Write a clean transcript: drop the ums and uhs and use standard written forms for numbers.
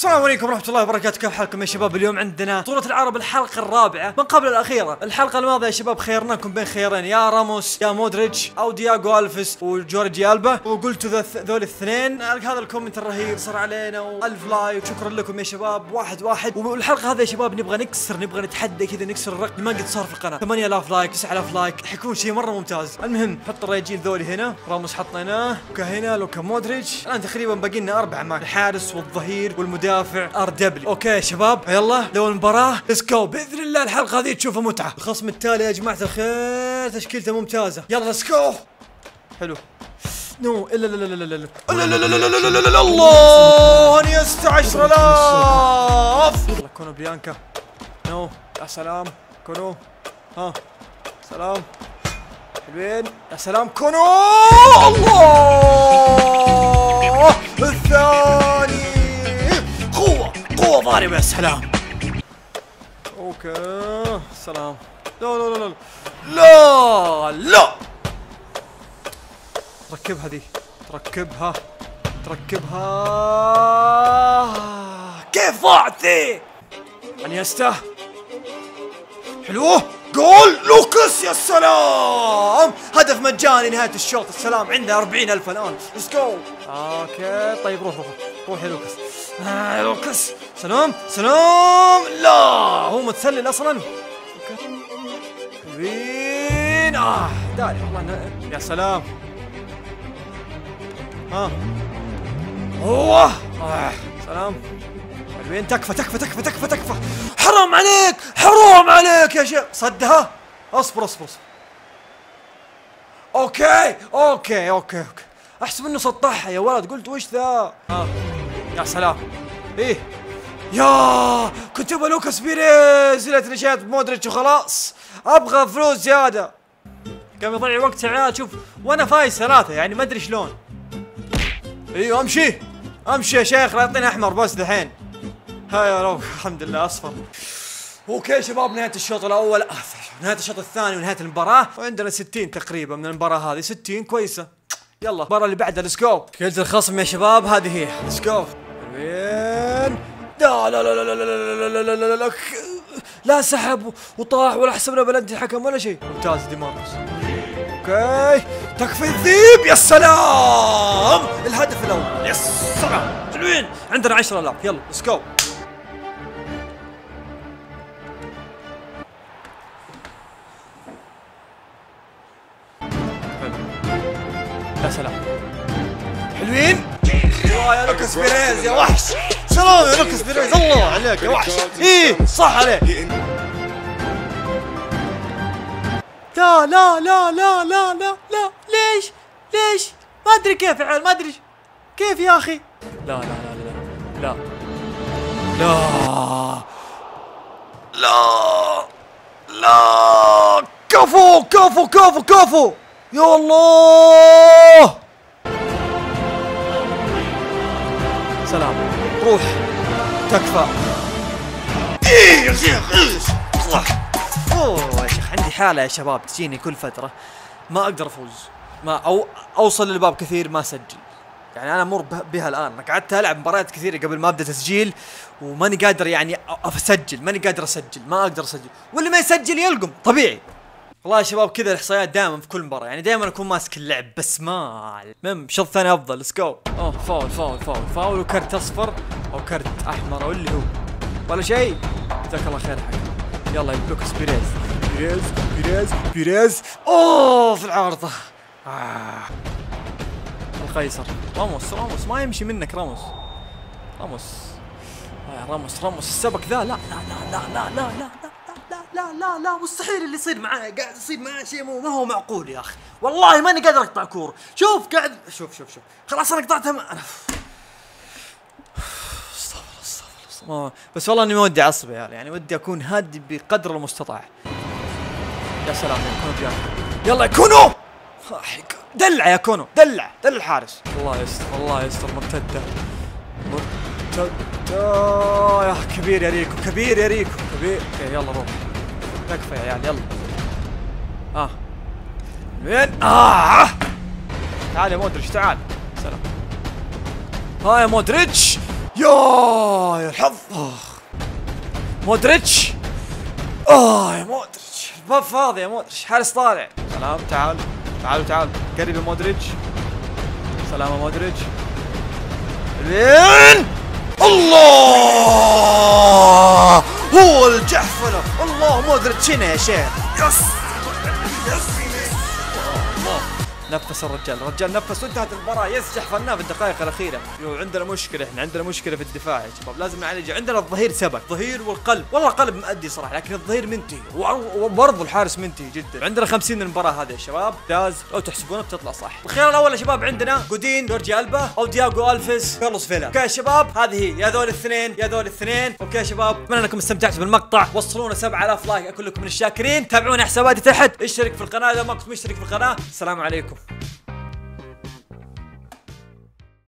السلام عليكم ورحمة الله وبركاته، كيف حالكم يا شباب؟ اليوم عندنا بطولة العرب الحلقة الرابعة من قبل الأخيرة. الحلقة الماضية يا شباب خيرناكم بين خيارين، يا راموس يا مودريتش أو دياغو ألفيس وجورجي ألبا، وقلتوا ذول الاثنين. هذا الكومنت الرهيب صار علينا و1000 لايك، شكرا لكم يا شباب. واحد والحلقة هذه يا شباب نبغى نتحدى كذا، نكسر الرقم ما قد صار في القناة. 8000 لايك 9000 لايك حيكون شيء مرة ممتاز. المهم حط الرجال ذولي هنا، راموس حطيناه، لوكا هنا، لوكا مودريتش. الآن تقريبا باقي لنا 4 معنا، الحارس والظهير والمدافع RW. اوكي يا شباب يلا لو المباراة ليتس جو. باذن الله الحلقة هذه تشوفوا متعة. الخصم التالي يا جماعة الخير تشكيلته ممتازة، يلا ليتس جو. حلو نو الا لا لا لا لا لا لا الله انيستا 10000. يلا كونو بيانكا، نو يا سلام كونو، ها سلام حلوين يا سلام كونو، الله الثاني قوة ضاربة يا سلام. اوكي سلام، لا لا لا لا لا لا، ركبها دي، تركبها كيف ضاعت ذي؟ انيستا حلوه، جول لوكاس يا سلام، هدف مجاني نهاية الشوط. السلام عنده 40000 الآن، ليتس جو. اوكي طيب روح يا لوكاس، لوكاس سلام، لا هو متسلل اصلا. اوكي وين داري والله يا سلام، هو سلام حلوين، تكفى حرام عليك يا شيخ، صدها. اصبر اوكي احسب انه سطحها يا ولد، قلت وش ذا. يا سلام، ايه يا كنت ابغى لوكاس بيريز، ليتني شايف مودريتش وخلاص، ابغى فلوس زياده. قام يضيع وقت عيال، شوف وانا فايز 3 يعني ما ادري شلون. ايوه امشي يا شيخ، لا يعطيني احمر بس دحين. ها يا رب الحمد لله اصفر. اوكي يا شباب نهاية الشوط الاول، نهاية الشوط الثاني ونهاية المباراة، وعندنا 60 تقريبا من المباراة هذه، 60 كويسة. يلا المباراة اللي بعدها ليتس جو. كيلت الخصم يا شباب هذه هي، ليتس جو. وين لا لا سحب وطاح ولا حسبنا بلنتي الحكم ولا شيء. ممتاز دي ماركوس. اوكي تكفي الذيب يا سلام، الهدف الاول يا سلام حلوين. عندنا 10000 يلا ليتس جو. يا سلام حلوين، يا لوكاس بيريز يا وحش، سلام يا لوكاس بيريز، الله عليك يا وحش. ايه صح عليك. لا ليش ما ادري كيف يا عيال، ما ادري كيف يا اخي. لا كفو يا الله. سلام روح تكفى. ايه يا شيخ ايش صح. اوه يا شيخ عندي حالة يا شباب تجيني كل فترة ما اقدر افوز، ما اوصل للباب كثير ما اسجل. يعني انا امر بها الان، قعدت العب مباريات كثيرة قبل ما ابدا تسجيل وماني قادر يعني اسجل، ماني قادر اسجل، ما اقدر اسجل، واللي ما يسجل يلقم طبيعي. والله يا شباب كذا الاحصائيات دائما في كل مباراة، يعني دائما اكون ماسك اللعب بس ما المهم الشوط الثاني افضل. ليتس جو. فاول وكرت اصفر او كرت احمر او اللي هو ولا شيء. جزاك الله خير حق. يلا لوكاس بيريز اوه في العارضة. القيصر راموس ما يمشي منك راموس السبك ذا. لا مستحيل اللي يصير معاه، قاعد يصير معاه شيء ما هو معقول يا اخي، والله ماني قادر اقطع كورة. شوف قاعد شوف خلاص انا قطعتها انا استغفر. بس والله اني ما ودي اعصب يعني ودي اكون هادي بقدر المستطاع. يا سلام يا كونو بيانكا، يلا يا كونو دلع يا كونو، دلع الحارس. الله يستر مرتدة يا كبير يا ريكو كبير. اوكي يلا روح تكفى يا عيال يلا. وين تعال يا مودريتش تعال. سلام. يا مودريتش يا الحظ. مودريتش. يا مودريتش، الباب فاضي يا مودريتش، حارس طالع. سلام، تعالوا قريب يا مودريتش. سلام يا مودريتش. لين الله، هو الجحفلة. الله، مودريتش هنا يا شيخ. يس. نفس الرجال نفس وانتهت المباراة. جحفلناه في الدقائق الأخيرة. عندنا مشكلة، احنا عندنا مشكلة في الدفاع يا شباب، لازم نعالجها. عندنا الظهير سبك، ظهير والقلب، والله قلب مؤدي صراحة، لكن الظهير منتهي وبرضه الحارس منتهي جدا. عندنا 50 المباراة هذه يا شباب، ممتاز لو تحسبونها بتطلع صح. الخيار الأول يا شباب عندنا جودين، جورجي ألبا، أو دياغو ألفيس، كارلوس فيلا. اوكي يا شباب، هذه هي يا ذول الاثنين. اوكي يا شباب، اتمنى انكم استمتعتوا بالمقطع. وصلونا 7000 لايك، اكون لكم من الشاكرين. تابعونا حساباتي تحت، اشترك في القناة اذا ما كنت مشترك في القناة. السلام عليكم.